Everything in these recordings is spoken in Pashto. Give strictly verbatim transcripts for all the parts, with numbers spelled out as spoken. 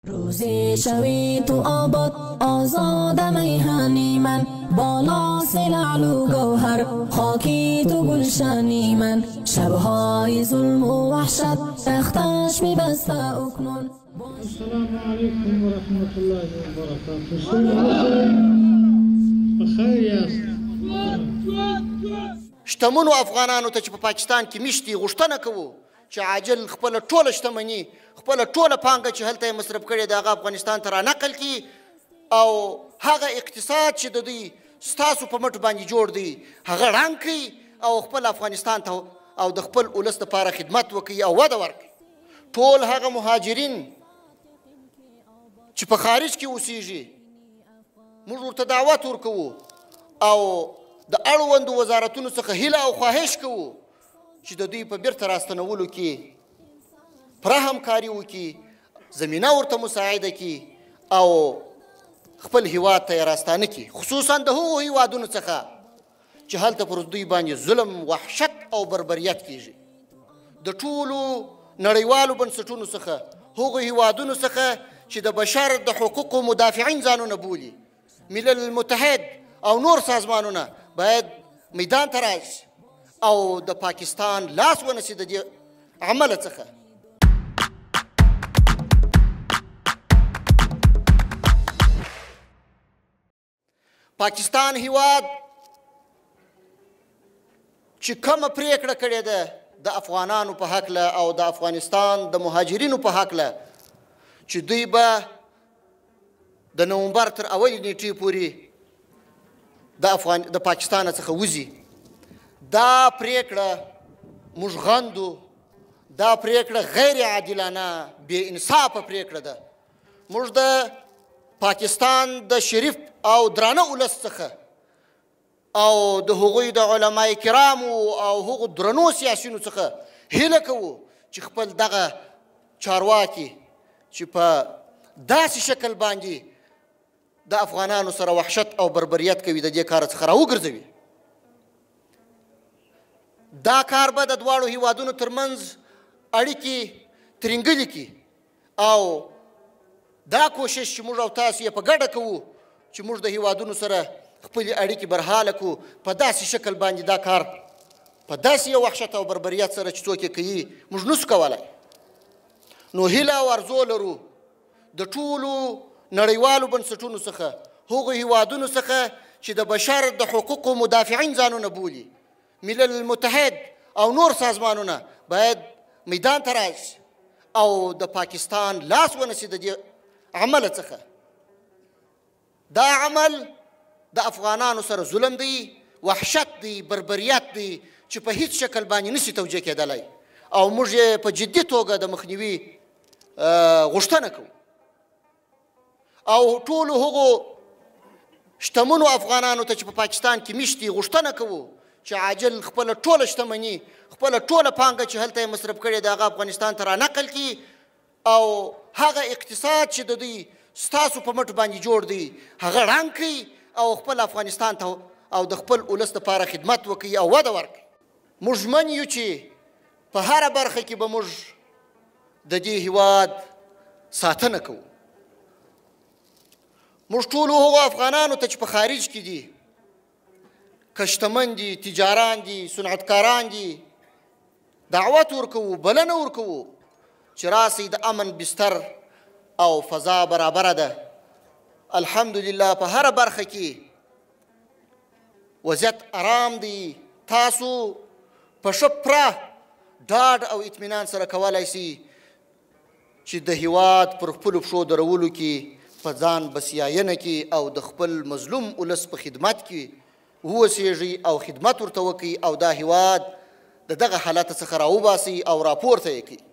روزی شوی تو آباد آزاد میهنی من، بالا سلعل و گوهر خاکی تو گلشنی من، شبهای ظلم و وحشت تختش میبسته اکنون. السلام علیکم و رحمت الله و برکاته. بخیر یاست. شتمنو افغانانو ته چې په پاکستان کې میشتي غوښتنه کوو چې عاجل خپله ټوله شتمني خپله ټوله پانګه چې هلته یې مصرف کړې د هغه افغانستان ته رانقل کړي او هغه اقتصاد چې د دوی ستاسو په مټ باندې جوړ دی هغه ړنګ کړي او خپل افغانستان ته او د خپل ولس دپاره خدمت وکړي او وده ورکړي. ټول هغه مهاجرین چې په خارج کې اوسیږي موږ ورته دعوت ورکوو او د اړوندو وزارتونو څخه هیله او خواهش کوو چې د دوی په بیرته راستنولو کې پوره همکاري وکړي، زمینه ورته مساعده کړي او خپل هیواد ته یې راستانه کړي، خصوصا د هغو هیوادونو څخه چې هلته پر دوی باندې ظلم، وحشت او بربریت کیږي. د ټولو نړیوالو بنسټونو څخه هغو هیوادونو څخه چې د بشر د حقوقو مدافعین ځانونه بولي، ملل المتحد او نور سازمانونه باید میدان ته راشي او د پاکستان لاس ونیسي د دې عمله څخه. پاکستان هیواد چې کومه پریکړه کړې ده د افغانانو په هکله او د افغانستان د مهاجرینو په هکله چې دوی به د نومبر تر اولې نیټې پورې د افغان د پاکستان څخه وځي، دا پریکړه موږ غندو. دا پریکړه غیر عادلانه بې انصافه پریکړه ده. موږ د پاکستان د شریف او درانه ولس څخه او د هغوی د علماء کرامو او هغو درنو سیاسیونو څخه هیله کوو چې خپل دغه چارواکي چې په داسې شکل باندې د افغانانو سره وحشت او بربریت کوي د دې کار څخه راوګرځوي. دا کار به د دواړو هیوادونو ترمنځ اړیکې ترینګلې کړي او دا کوشش چې موږ او تاسو یې په ګډه کوو چې موږ د هیوادونو سره خپلې اړیکې برحاله کړو په داسې شکل باندې دا کار په داسې یو وحشت او بربریت سره چې څوک یې کوي موږ نسو کولی. نو هیله او ارزو لرو د ټولو نړیوالو بنسټونو څخه هغو هیوادونو څخه چې د بشر د حقوقو مدافعین ځانونه بولي، ملل المتحد او نور سازمانونه باید میدان ته راشي او د پاکستان لاس ونیسي د دې عمله څخه. دا عمل د افغانانو سره ظلم دی، وحشت دی، بربریت دی چې په هیڅ شکل باندې نشي توجیه کېدلی او موږ یې په جدي توګه د مخنیوي غوښتنه کوو او ټولو هغو شتمنو افغانانو ته چې په پاکستان کې میشتي غوښتنه کوو چې عاجل خپله ټوله شتمني خپله ټوله پانګه چې هلته یې مصرف کړې د هغه افغانستان ته رانقل کړي او هغه اقتصاد چې د دوی ستاسو په مټ باندې جوړ دی هغه ړنګ کړي او خپل افغانستان ته او د خپل ولس دپاره خدمت وکړي او وده ورکړي. موږ ژمن یو چې په هره برخه کې به موږ د دې هیواد ساتنه کوو. موږ ټولو هغو افغانانو ته چې په خارج کې دي، که شتمن دي، تجاران دي، صنعتکاران دي، دعوت ورکوو، بلنه ورکوو چې راسئ د امن بستر او فضا برابره ده. الحمدلله په هره برخه کې وضعیت آرام دی. تاسو په ښه پوره ډاډ او اطمینان سره کولی سئ چې د هیواد پر خپلو پښو درولو کې په ځان بسیاینه کې او د خپل مظلوم ولس په خدمت کې واوسیږئ او خدمت ورته وکړئ او دا هیواد د دغه حالت څخه راوباسئ او راپورته یې کړئ.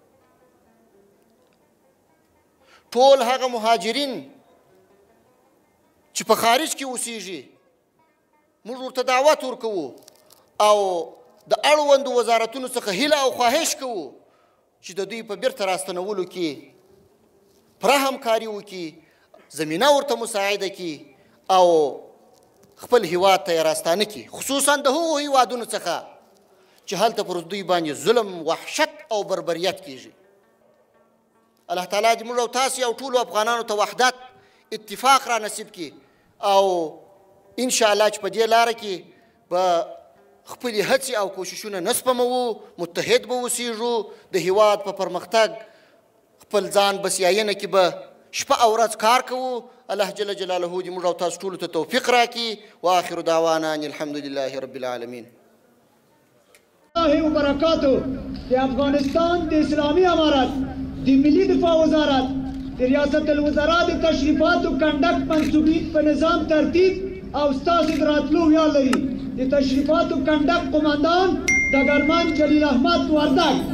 ټول هغه مهاجرین چې په خارج کې اوسیږي موږ ورته دعوت ورکوو او د اړوندو وزارتونو څخه هیله او خواهش کوو چې د دوی په بیرته راستنولو کې پوره همکاري وکړي، زمینه ورته مساعده کړي او خپل هیواد ته یې راستانه کړي، خصوصا د هغو هیوادونو څخه چې هلته پر دوی باندې ظلم، وحشت او بربریت کیږي. الله تعالی دې موږ او تاسې او ټولو افغانانو ته وحدت اتفاق را نصیب کړي او انشاءالله چې په دې لاره کې به خپلې هڅې او کوششونه نه سپموو، متحد به اوسېږو، د هیواد په پرمختګ خپل ځان بسیاینه کې به شپه او ورځ کار کوو. الله جل جلاله دې موږ او تاسو ټولو ته توفیق راکړي. واخر دعوانا ان الحمد لله رب العالمین. الله وبرکاتو. د افغانستان د اسلامي امارت د ملي دفاع وزارت د ریاست الوزرا د تشریفات او کنډکټ منصوبین په نظام ترتیب او ستاسو د راتلو ویاړ لري. د تشریفات او کنډکټ قماندان ډګرمن جلیل احمد وردک.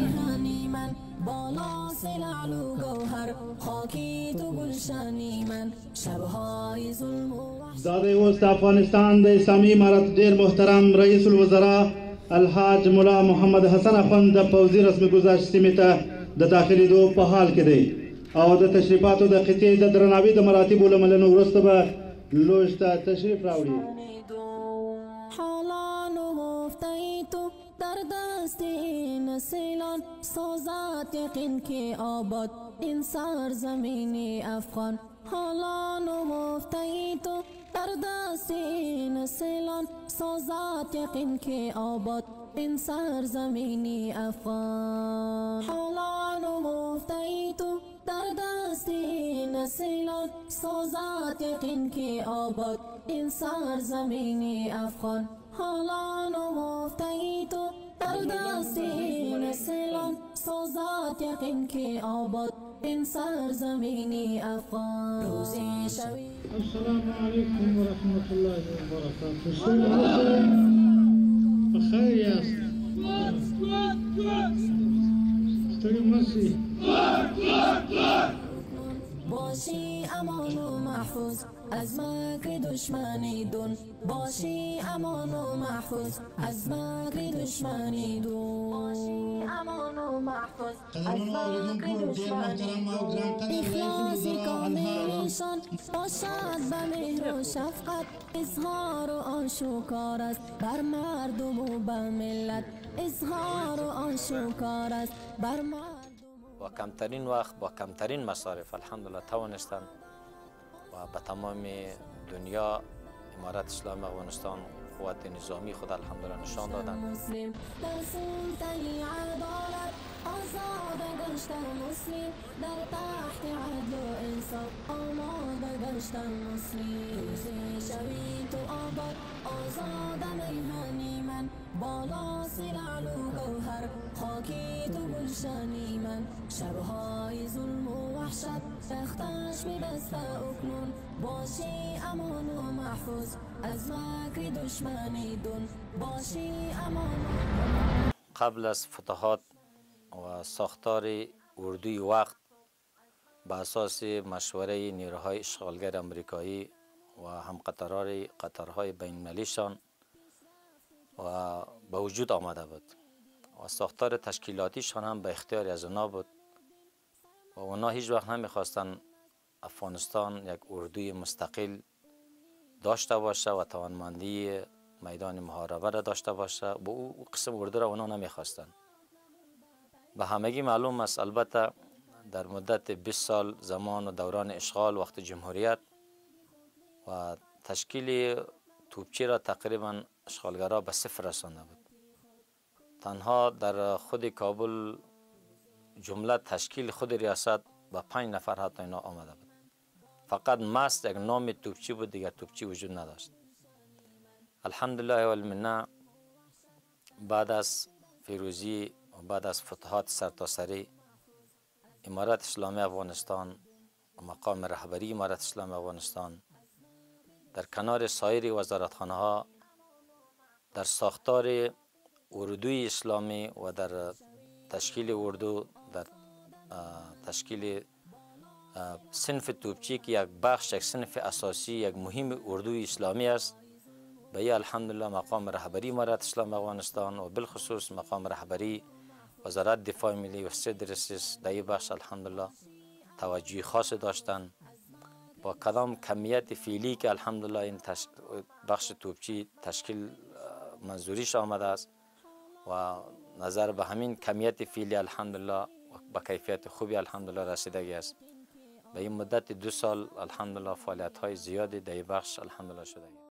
دا دی اوس د افغانستان د اسلامي امارت ډېر محترم رئیس الوزرا الحاج ملا محمد حسن اخوند د پوځي رسمي ګذشت سیمې ته د داخلېدو په حال کې دی او د تشریفاتو د قطعې د درناوي د مراتبو له منلو وروسته به لوژ ته تشریف راوړي. در دست نسلان سازد یقین که آباد این سرزمین افغان. حالا نهفته ای تو در دست نسلان سازد یقین که آباد این سرزمین افغان. حالا نهفته ای تو در دست نسلان سازد یقین که آباد این سرزمین افغان. حالا نهفته ای تو در دست نسلان سازد یقین که آباد این سرزمین افغان. روزی شوی السلام علیکم و رحمت الله و برکاته. بخیر یاست؟ ستړي مشئ. باشی امان و محفوظ از مکر دشمنی دون. باشی امان و محفوظ از مکر دشمنی دون. باشی امان و محفوظ از مکر دشمنی دون. اخلاصی کاملشان باشد به مهر و شفقت. اظهار و آشکار است بر مردم و بر ملت. اظهار و آشکار است بر مردم. با کمترین وقت با کمترین مصارف الحمدلله توانستند و به تمام دنیا امارت اسلامی افغانستان قوت نظامی خود الحمدلله نشان دادند. مسلم در سلطه عدالت آزاد گشتن مسلم. در تحت عدل و انصاف آماده گشتن مسلم. روزی شوی تو آباد آزاد میهنی من. بالا سلعل و گوهر خاکی تو گلشنی من. شبهای ظلم و وحشت تختش ببسته اکنون. باشی امان و محفوظ از مکر دشمنی دون. باشی امان و قبل از فتوحات و ساختار اردوی وقت به اساس مشوره نیروهای اشغالگر امریکایی و هم قطارهای قطارهای بین المللیشان و به وجود آمده بود و ساختار تشکیلاتیشان هم به اختیار از اونا بود و اونا هیچ وقت نمیخواستن افغانستان یک اردوی مستقل داشته باشه و توانمندی میدان محاربه را داشته باشه. با او قسم اردو را اونا نمیخواستن. به همگی معلوم است البته در مدت بیست سال زمان و دوران اشغال وقت جمهوریت و تشکیل توپچی را تقریبا اشغالگرها به صفر رسانده بود. تنها در خود کابل جمله تشکیل خود ریاست با پنج نفر حتی اینا آمده بود. فقط مست یک نام توپچی بود، دیگر توپچی وجود نداشت. الحمدلله و المنه بعد از فیروزی و بعد از فتوحات سرتاسری امارت اسلامی افغانستان و مقام رهبری امارت اسلامی افغانستان در کنار سایر وزارتخانه ها در ساختار اردوی اسلامی و در تشکیل اردو در تشکیل صنف توپچی که یک بخش یک صنف اساسی یک مهم اردوی اسلامی است، به این الحمدلله مقام رهبری امارت اسلامی افغانستان و بالخصوص مقام رهبری وزارت دفاع ملی و صدر رئیس در این بخش الحمدلله توجه خاص داشتند. با کدام کمیت فعلی که الحمدلله این بخش توپچی تشکیل منظوریش آمده است و نظر به همین کمیت فعلی الحمدلله با کیفیت خوبی الحمدلله رسیدگی است. به این مدت دو سال الحمدلله فعالیت های زیادی در این بخش الحمدلله شده است.